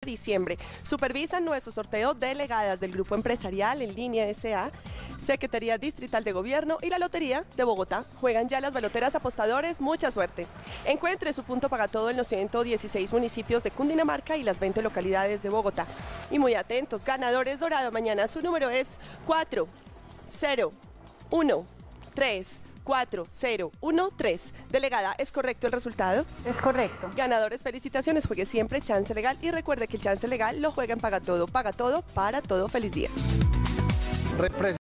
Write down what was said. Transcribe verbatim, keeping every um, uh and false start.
diciembre. Supervisan nuestro sorteo delegadas del Grupo Empresarial en Línea S A, Secretaría Distrital de Gobierno y la Lotería de Bogotá. Juegan ya las baloteras apostadores, mucha suerte. Encuentre su punto pagatodo en los ciento dieciséis municipios de Cundinamarca y las veinte localidades de Bogotá. Y muy atentos, ganadores dorado, mañana su número es cuatro cero uno tres cuatro cero uno tres. Delegada, ¿es correcto el resultado? Es correcto. Ganadores, felicitaciones, juegue siempre Chance Legal y recuerde que el Chance Legal lo juega en Paga Todo, Paga Todo, para todo. Feliz día.